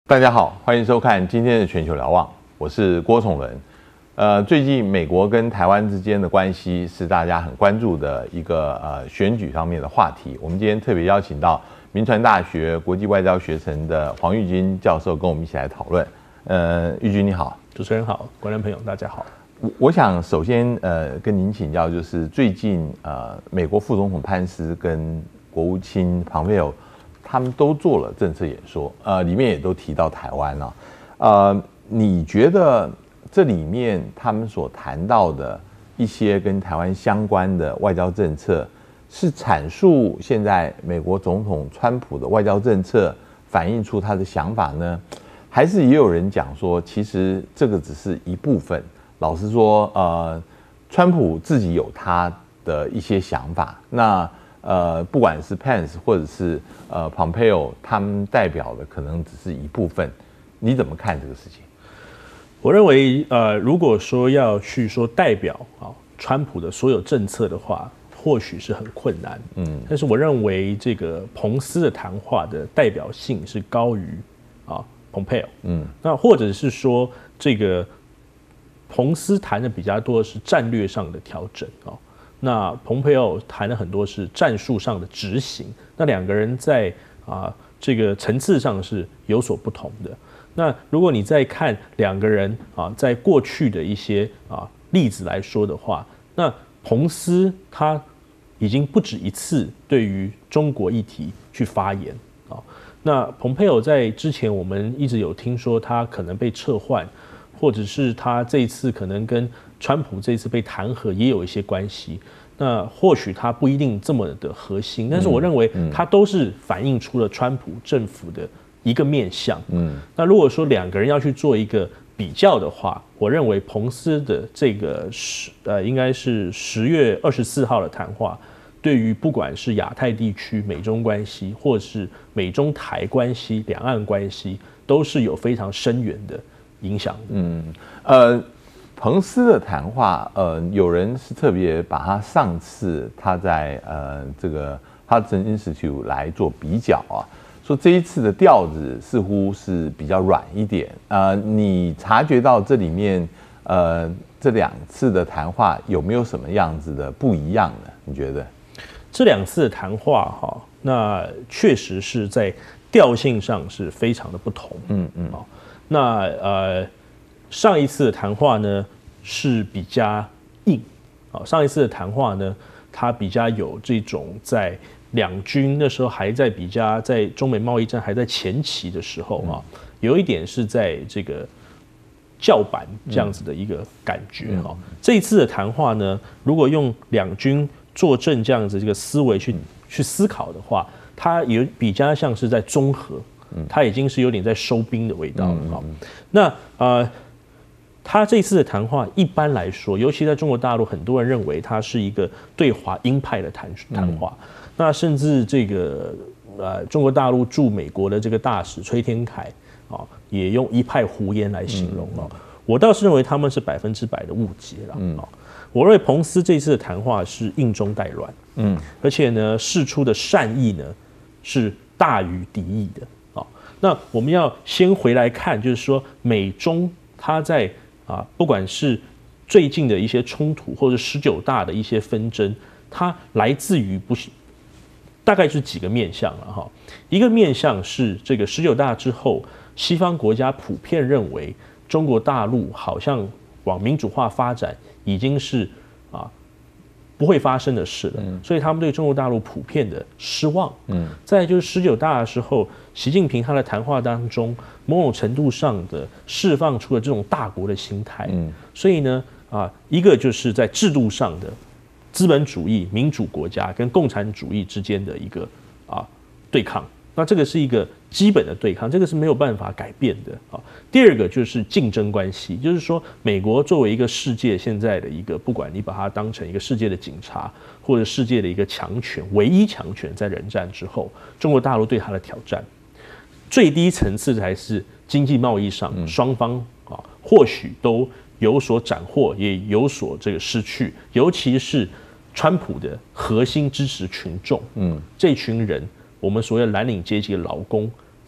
大家好，欢迎收看今天的全球瞭望，我是郭崇伦。最近美国跟台湾之间的关系是大家很关注的一个选举方面的话题。我们今天特别邀请到铭传大学国际外交学程的黄玉军教授跟我们一起来讨论。玉军你好。 主持人好，观众朋友大家好。 我想首先跟您请教，就是最近美国副总统潘斯跟国务卿庞佩奥他们都做了政策演说，里面也都提到台湾啊。你觉得这里面他们所谈到的一些跟台湾相关的外交政策，是阐述现在美国总统川普的外交政策，反映出他的想法呢？还是也有人讲说，其实这个只是一部分？老实说，川普自己有他的一些想法，那不管是 Pence 或者是Pompeo， 他们代表的可能只是一部分。你怎么看这个事情？ 我认为，如果说要去说代表川普的所有政策的话，或许是很困难。但是我认为这个彭斯的谈话的代表性是高于Pompeo。那或者是说这个彭斯谈的比较多的是战略上的调整那蓬佩奥谈了很多是战术上的执行，那两个人在这个层次上是有所不同的。那如果你再看两个人在过去的一些例子来说的话，那彭斯他已经不止一次对于中国议题去发言那蓬佩奥在之前我们一直有听说他可能被撤换，或者是他这一次可能跟川普这一次被弹劾也有一些关系。那或许他不一定这么的核心，但是我认为他都是反映出了川普政府的一个面向。那如果说两个人要去做一个比较的话，我认为彭斯的这个应该是10月24号的谈话，对于不管是亚太地区美中关系，或是美中台关系、两岸关系，都是有非常深远的影响的。 彭斯的谈话，有人是特别把他上次他在这个 Hudson Institute 来做比较说这一次的调子似乎是比较软一点。你察觉到这里面这两次的谈话有没有什么样子的不一样呢？你觉得？ 这两次的谈话那确实是在调性上是非常的不同。那上一次的谈话呢是比较硬上一次的谈话呢，它比较有这种在两军那时候还在比较在中美贸易战还在前期的时候有一点是在这个叫板这样子的一个感觉这一次的谈话呢，如果用两军坐镇这样子这个思维去思考的话，它有比较像是在综合，它已经是有点在收兵的味道了那他这次的谈话一般来说，尤其在中国大陆，很多人认为他是一个对华鹰派的谈话。那甚至这个中国大陆驻美国的这个大使崔天凯也用一派胡言来形容我倒是认为他们是100%的误解了我认为彭斯这次的谈话是硬中带软而且呢释出的善意呢是大于敌意的那我们要先回来看，就是说美中他在不管是最近的一些冲突，或者19大的一些纷争，它来自于大概是几个面向了一个面向是这个19大之后，西方国家普遍认为中国大陆好像往民主化发展已经是不会发生的事了，所以他们对中国大陆普遍的失望。再来就是19大的时候，习近平他的谈话当中，某种程度上的释放出了这种大国的心态。所以呢，一个就是在制度上的资本主义、民主国家跟共产主义之间的一个对抗。那这个是一个基本的对抗，这个是没有办法改变的第二个就是竞争关系，就是说美国作为一个世界现在的一个，不管你把它当成一个世界的警察，或者世界的一个强权，唯一强权，在冷战之后，中国大陆对它的挑战，最低层次才是经济贸易上双方或许都有所斩获，也有所这个失去，尤其是川普的核心支持群众，这群人。我们所谓的蓝领阶级的劳工，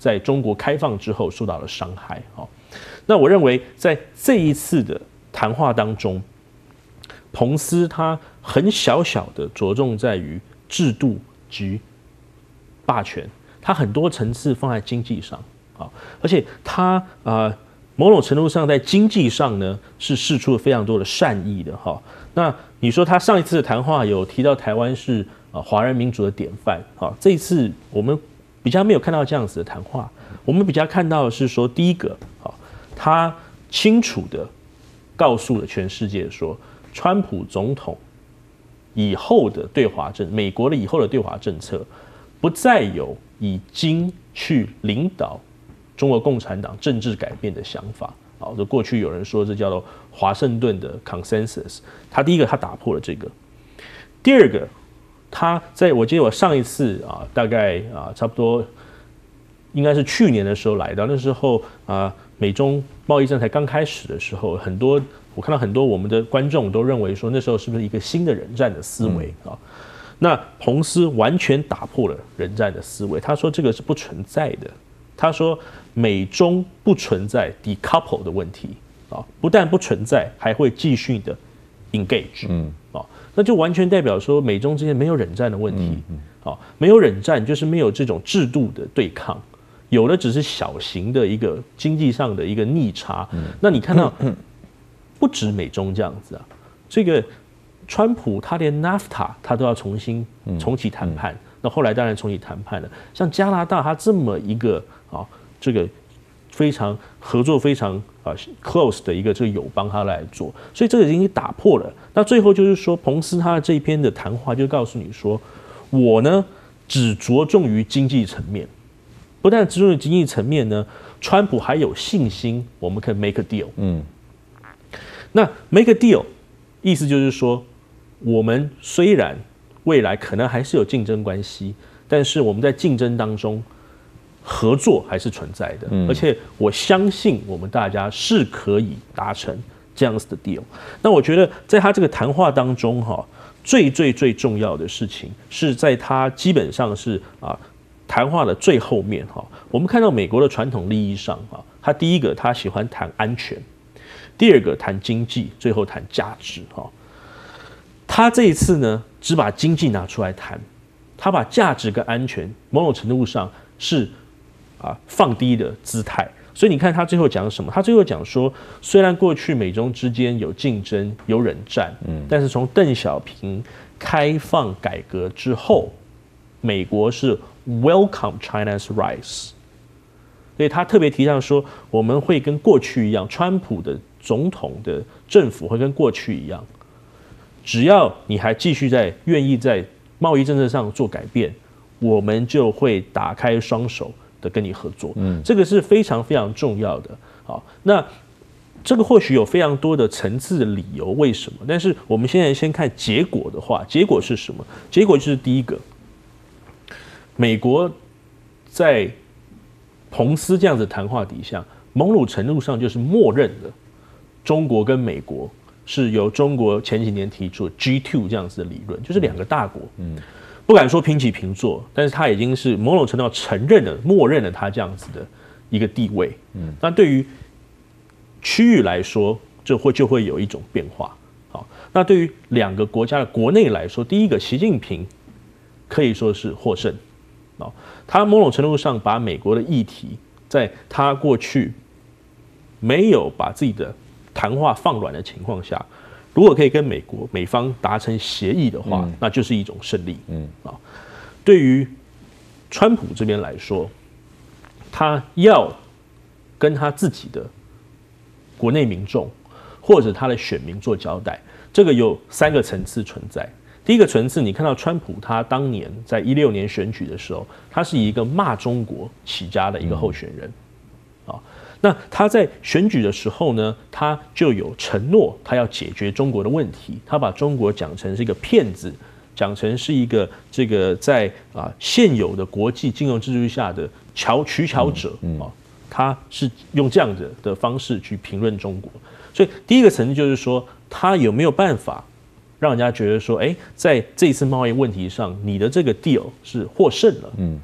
在中国开放之后受到了伤害。那我认为在这一次的谈话当中，彭斯他很小的着重在于制度及霸权，他很多层次放在经济上而且他某种程度上在经济上呢是释出了非常多的善意的那你说他上一次的谈话有提到台湾是华人民主的典范这一次我们比较没有看到这样子的谈话，我们比较看到的是说，第一个他清楚的告诉了全世界说，川普总统以后的对华美国的以后的对华政策不再有以经去领导中国共产党政治改变的想法。就过去有人说这叫做华盛顿的 consensus， 他第一个他打破了这个。第二个，我记得我上一次大概差不多应该是去年的时候来到，那时候美中贸易战才刚开始的时候，我看到很多我们的观众都认为说那时候是不是一个新的冷战的思维那彭斯完全打破了冷战的思维，他说这个是不存在的，他说美中不存在 decouple 的问题不但不存在，还会继续的 engage。那就完全代表说美中之间没有冷战的问题。没有冷战就是没有这种制度的对抗，有的只是小型的一个经济上的一个逆差。那你看到不止美中这样子这个川普他连 NAFTA 他都要重启谈判，那后来当然重启谈判了。像加拿大他这么一个这个合作非常close 的一个这个友邦他来做，所以这个已经打破了。那最后就是说，彭斯他这一篇的谈话就告诉你说，我呢只着重于经济层面，不但只着重于经济层面呢，川普还有信心我们可以 make a deal。那 make a deal 意思就是说，我们虽然未来可能还是有竞争关系，但是我们在竞争当中合作还是存在的，而且我相信我们大家是可以达成这样子的 deal。那我觉得在他这个谈话当中最重要的事情是在他基本上是谈话的最后面我们看到美国的传统利益上他第一个他喜欢谈安全，第二个谈经济，最后谈价值他这一次呢只把经济拿出来谈，他把价值跟安全某种程度上是放低的姿态。所以你看他最后讲什么？他最后讲说，虽然过去美中之间有竞争有冷战，但是从邓小平开放改革之后，美国是 welcome China's rise。所以他特别提到说，我们会跟过去一样，川普的总统的政府会跟过去一样，只要你还继续愿意在贸易政策上做改变，我们就会打开双手的跟你合作。这个是非常重要的。那这个或许有非常多的层次的理由，为什么？但是我们现在先看结果的话，结果是什么？结果就是第一个，美国在彭斯这样子谈话底下，某种程度上就是默认了中国跟美国是由中国前几年提出的 G2 这样子的理论，就是两个大国。不敢说平起平坐，但是他已经是某种程度上承认了、默认了他这样子的一个地位。那对于区域来说，就会有一种变化。那对于两个国家的国内来说，第一个，习近平可以说是获胜。他某种程度上把美国的议题，在他过去没有把自己的谈话放软的情况下，如果可以跟美方达成协议的话，那就是一种胜利。对于川普这边来说，他要跟他自己的国内民众或者他的选民做交代，这个有3个层次存在。第一个层次，你看到川普他当年在16年选举的时候，他是以一个骂中国起家的一个候选人。那他在选举的时候呢，他就有承诺，他要解决中国的问题。他把中国讲成是一个骗子，讲成是一个这个在现有的国际金融制度下的取巧者。他是用这样的方式去评论中国。所以第一个层次就是说，他有没有办法让人家觉得说，在这一次贸易问题上，你的这个 deal 是获胜了。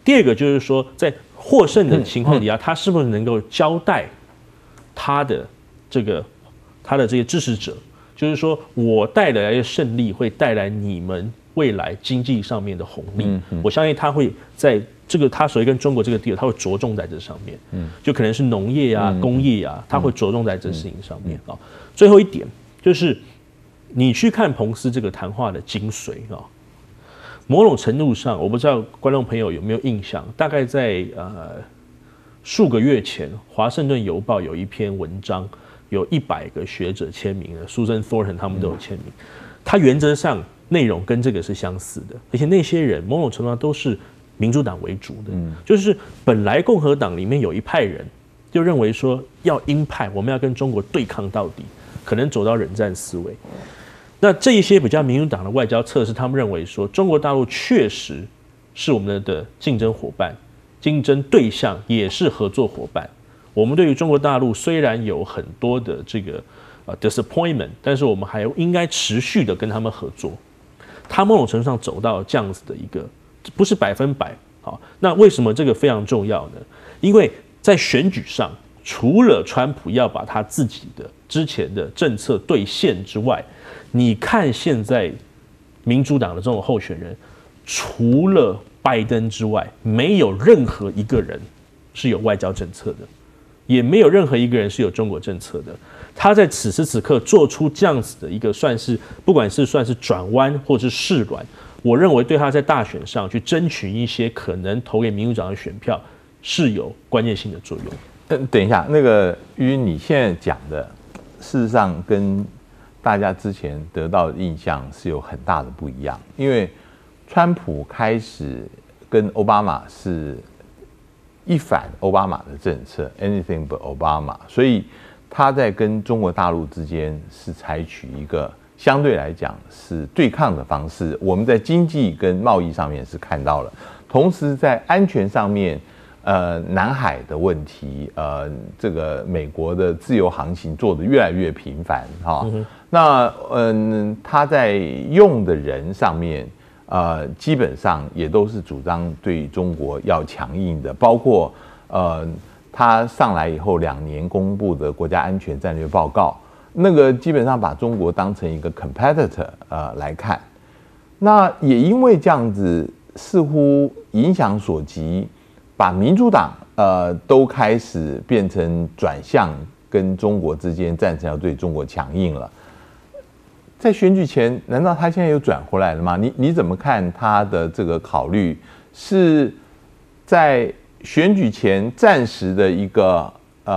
第二个就是说，在获胜的情况底下，他是不是能够交代他的这些支持者，就是说我带来的胜利会带来你们未来经济上面的红利。我相信他会在他所谓跟中国这个deal，他会着重在这上面。就可能是农业啊、工业啊，他会着重在这事情上面啊。最后一点就是你去看彭斯这个谈话的精髓啊。某种程度上，我不知道观众朋友有没有印象，大概在数个月前，《华盛顿邮报》有一篇文章，有100个学者签名的 ，Susan Thornton 他们都有签名。它原则上内容跟这个是相似的，而且那些人某种程度上都是民主党为主的，就是本来共和党里面有一派人就认为说要鹰派，我们要跟中国对抗到底，可能走到冷战思维。那这一些比较民主党的外交测试，他们认为说中国大陆确实是我们的竞争伙伴、竞争对象，也是合作伙伴。我们对于中国大陆虽然有很多的这个disappointment， 但是我们还应该持续的跟他们合作。他某种程度上走到这样子的一个，不是100%。好，那为什么这个非常重要呢？因为在选举上，除了川普要把他自己的之前的政策兑现之外，你看现在民主党的这种候选人，除了拜登之外，没有任何一个人是有外交政策的，也没有任何一个人是有中国政策的。他在此时此刻做出这样子的一个算是，不管是算是转弯或是示软，我认为对他在大选上去争取一些可能投给民主党的选票是有关键性的作用。 等一下，那个于你现在讲的，事实上跟大家之前得到的印象是有很大的不一样，因为川普开始跟奥巴马是一反奥巴马的政策 ，anything but Obama， 所以他在跟中国大陆之间是采取一个相对来讲是对抗的方式。我们在经济跟贸易上面是看到了，同时在安全上面，南海的问题，这个美国的自由航行做得越来越频繁哈。那他在用的人上面，基本上也都是主张对中国要强硬的，包括他上来以后2年公布的国家安全战略报告，那个基本上把中国当成一个 competitor 来看。那也因为这样子，似乎影响所及，把民主党都开始变成转向跟中国之间赞成要对中国强硬了。在选举前，难道他现在又转回来了吗？你怎么看他的这个考虑？是在选举前暂时的一个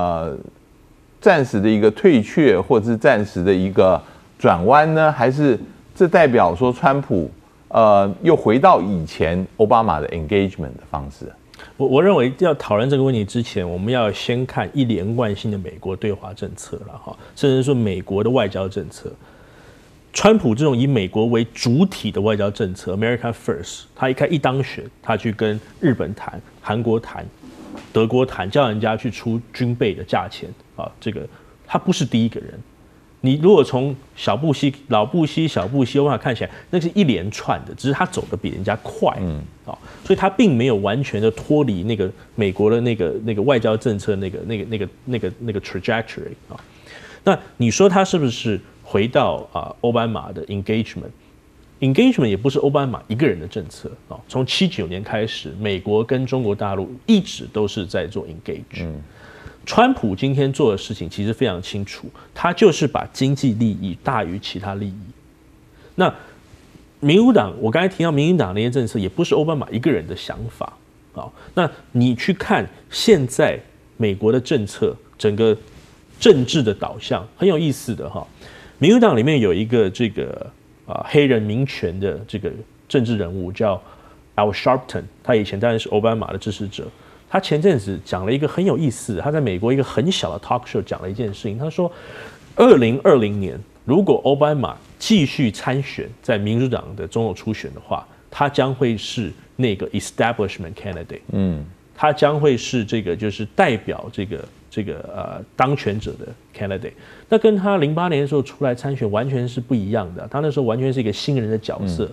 退却，或者是暂时的一个转弯呢？还是这代表说川普又回到以前奥巴马的 engagement 的方式？ 我认为要讨论这个问题之前，我们要先看一连贯性的美国对华政策了哈，甚至说美国的外交政策。川普这种以美国为主体的外交政策 ，America First， 他一当选，他去跟日本谈、韩国谈、德国谈，叫人家去出军备的价钱啊，这个他不是第一个人。你如果从老布希、小布希，看起来那是一连串的，只是他走得比人家快，所以他并没有完全的脱离那个美国的那个外交政策那个 trajectory 啊。那你说他是不是回到奥巴马的 engagement 也不是奥巴马一个人的政策啊。从79年开始，美国跟中国大陆一直都是在做 engage。川普今天做的事情其实非常清楚，他就是把经济利益大于其他利益。那民主党，我刚才提到民主党那些政策，也不是奥巴马一个人的想法啊。那你去看现在美国的政策，整个政治的导向很有意思的哈。民主党里面有一个这个黑人民权的这个政治人物叫 Al Sharpton， 他以前当然是奥巴马的支持者。他前阵子讲了一个很有意思，他在美国一个很小的 talk show 讲了一件事情。他说，2020年如果奥巴马继续参选在民主党的总统初选的话，他将会是那个 establishment candidate，他将会是这个就是代表这个当权者的 candidate。那跟他08年的时候出来参选完全是不一样的，他那时候完全是一个新人的角色。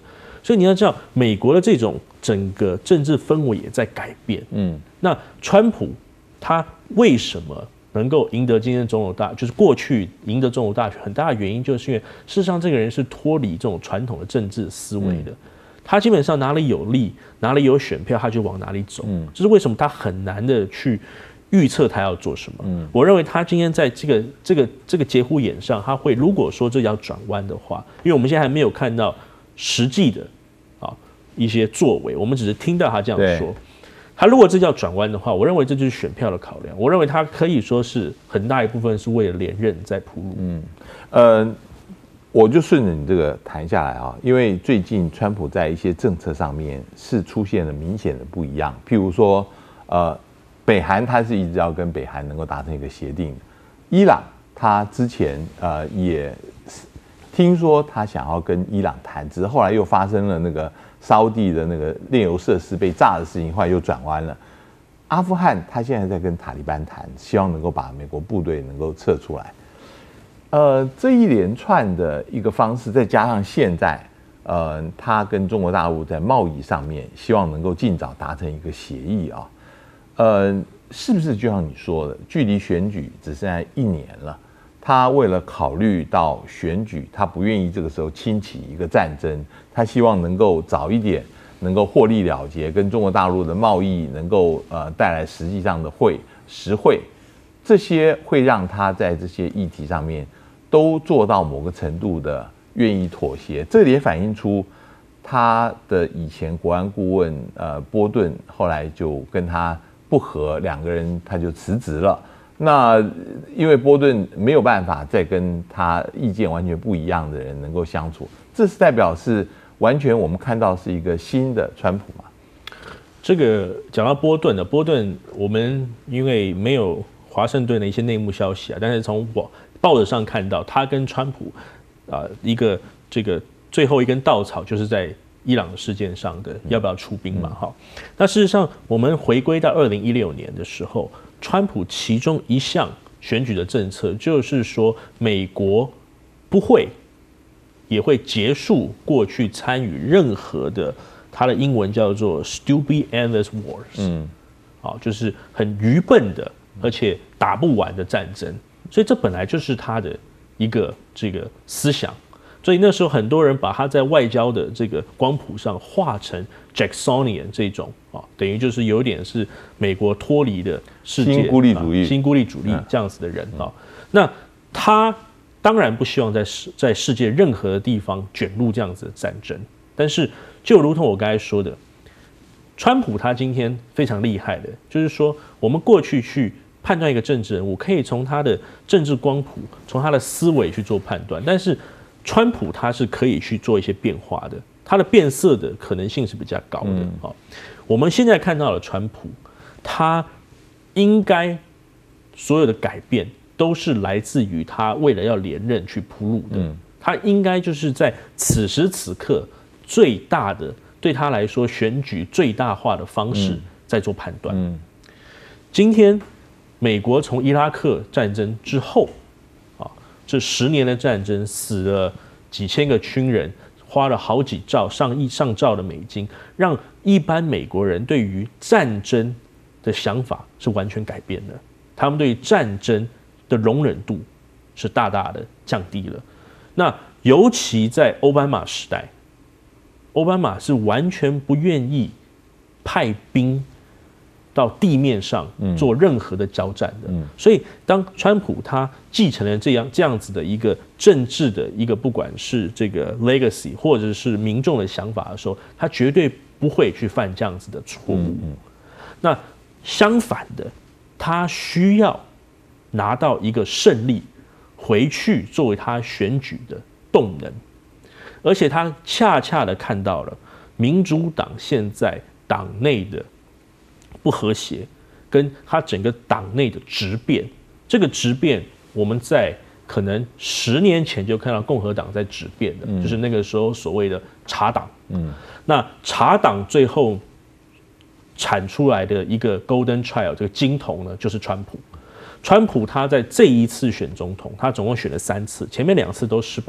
所以你要知道，美国的这种整个政治氛围也在改变。那川普他为什么能够赢得今天的总统就是过去赢得总统大选，很大的原因就是因为事实上这个人是脱离这种传统的政治思维的。他基本上哪里有利，哪里有选票，他就往哪里走。这是为什么他很难的去预测他要做什么。我认为他今天在这个节骨眼上，他会如果说这要转弯的话，因为我们现在还没有看到实际的一些作为，我们只是听到他这样说。他如果这叫转弯的话，我认为这就是选票的考量。我认为他可以说是很大一部分是为了连任在铺路。 我就顺着你这个谈下来啊，因为最近川普在一些政策上面是出现了明显的不一样，譬如说，北韩他是一直要跟北韩能够达成一个协定，伊朗他之前也听说他想要跟伊朗谈，只是后来又发生了那个沙地的那个炼油设施被炸的事情，后来又转弯了。阿富汗他现在在跟塔利班谈，希望能够把美国部队能够撤出来。这一连串的一个方式，再加上现在，他跟中国大陆在贸易上面希望能够尽早达成一个协议啊，是不是就像你说的，距离选举只剩下1年了？他为了考虑到选举，他不愿意这个时候轻启一个战争，他希望能够早一点能够获利了结，跟中国大陆的贸易能够带来实际上的实惠，这些会让他在这些议题上面都做到某个程度的愿意妥协，这也反映出他的以前国安顾问波顿后来就跟他不合，两个人他就辞职了。那因为波顿没有办法再跟他意见完全不一样的人能够相处，这是代表是完全我们看到是一个新的川普嘛？ 这个讲到波顿的波顿，我们因为没有华盛顿的一些内幕消息啊，但是从报纸上看到，他跟川普一个这个最后一根稻草，就是在伊朗的事件上的要不要出兵嘛？哈，那事实上，我们回归到2016年的时候，川普其中一项选举的政策就是说，美国不会也会结束过去参与任何的，它的英文叫做 stupid endless wars，就是很愚笨的，而且打不完的战争。所以这本来就是他的一个这个思想，所以那时候很多人把他在外交的这个光谱上画成 Jacksonian 这种等于就是有点是美国脱离的世界新孤立主义、 新孤立主义这样子的人那他当然不希望在世界任何的地方卷入这样子的战争，但是就如同我刚才说的，川普他今天非常厉害的，就是说我们过去去判断一个政治人物，可以从他的政治光谱，从他的思维去做判断。但是川普他是可以去做一些变化的，他的变色的可能性是比较高的。我们现在看到了川普，他应该所有的改变都是来自于他为了要连任去铺路的。他应该就是在此时此刻最大的，对他来说选举最大化的方式在做判断。今天美国从伊拉克战争之后，这10年的战争死了几千个军人，花了好几兆、上兆的美金，让一般美国人对于战争的想法是完全改变的。他们对于战争的容忍度是大大的降低了。那尤其在奥巴马时代，奥巴马是完全不愿意派兵到地面上做任何的交战的，所以当川普他继承了这样子的一个政治的一个不管是这个 legacy 或者是民众的想法的时候，他绝对不会去犯这样子的错误。那相反的，他需要拿到一个胜利，回去作为他选举的动能，而且他恰恰的看到了民主党现在党内的不和谐，跟他整个党内的质变。这个质变，我们在可能10年前就看到共和党在质变的，就是那个时候所谓的茶党。那茶党最后产出来的一个 Golden Child 这个金童呢，就是川普。川普他在这一次选总统，他总共选了3次，前面2次都失败，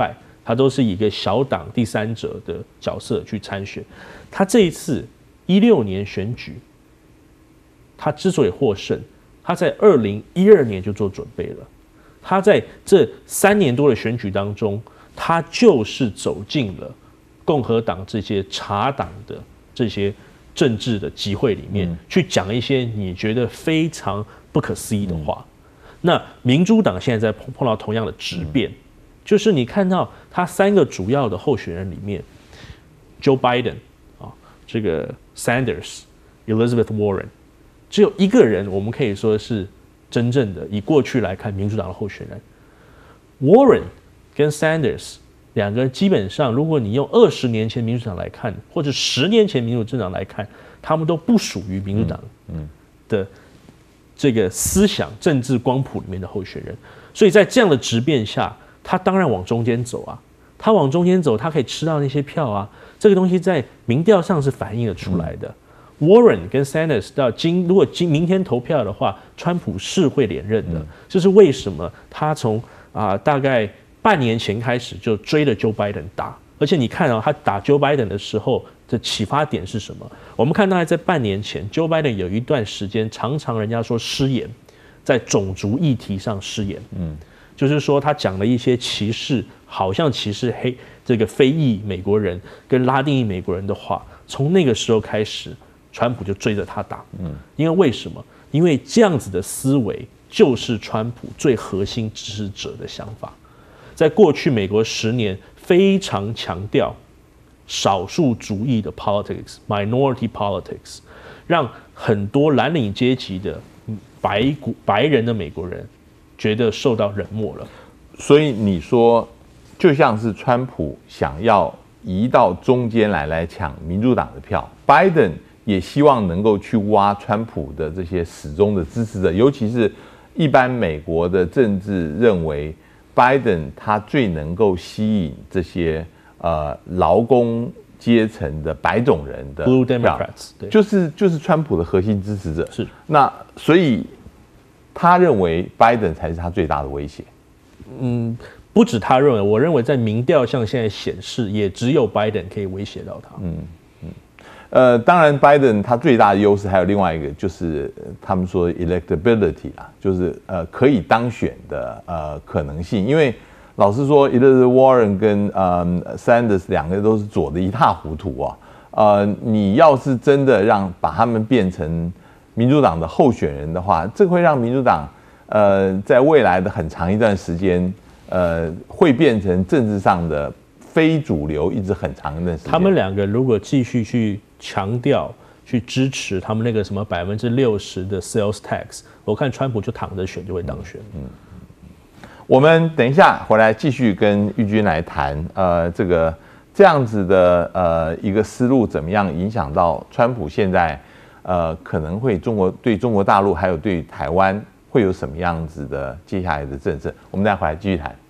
他都是以一个小党第三者的角色去参选。他这一次16年选举，他之所以获胜，他在2012年就做准备了。他在这3年多的选举当中，他就是走进了共和党这些茶党的这些政治的集会里面，去讲一些你觉得非常不可思议的话。那民主党现在在碰到同样的质变，就是你看到他3个主要的候选人里面 ，Joe Biden 啊，这个 Sanders、Elizabeth Warren， 只有一个人我们可以说是真正的以过去来看民主党的候选人 ，Warren 跟 Sanders 两个人基本上，如果你用20年前民主党来看，或者10年前民主党来看，他们都不属于民主党的这个思想政治光谱里面的候选人。所以在这样的质变下，他当然往中间走啊，他往中间走，他可以吃到那些票啊，这个东西在民调上是反映了出来的。Warren 跟 Sanders 如果明天投票的话，川普是会连任的。这是为什么他从大概半年前开始就追着 Joe Biden 打，而且你看他打 Joe Biden 的时候的启发点是什么？我们看大概在半年前 ，Joe Biden 有一段时间常常人家说失言，在种族议题上失言，就是说他讲了一些歧视，好像歧视这个非裔美国人跟拉丁裔美国人的话，从那个时候开始，川普就追着他打，因为为什么？因为这样子的思维就是川普最核心支持者的想法。在过去美国10年非常强调少数族裔的 politics、minority politics， 让很多蓝领阶级的白人的美国人觉得受到冷漠了。 所以你说，就像是川普想要移到中间来抢民主党的票，拜登也希望能够去挖川普的这些始终的支持者，尤其是一般美国的政治认为，拜登他最能够吸引这些劳工阶层的白种人的 Blue Democrats， 对， 就是川普的核心支持者。 是， 那所以他认为拜登才是他最大的威胁。 不止他认为，我认为在民调上现在显示，也只有拜登可以威胁到他。 当然，拜登他最大的优势还有另外一个，就是他们说 electability 啦，就是可以当选的可能性。因为老实说 ，Elizabeth Warren 跟Sanders 两个都是左的一塌糊涂啊。你要是真的把他们变成民主党的候选人的话，这会让民主党在未来的很长一段时间会变成政治上的非主流，一直很长一段时间。 他们两个如果继续去强调、去支持他们那个什么60%的 sales tax， 我看川普就躺着选就会当选。 我们等一下回来继续跟玉君来谈，这样子的一个思路怎么样影响到川普现在可能会对中国大陆还有对台湾会有什么样子的接下来的政策？我们待会回来继续谈。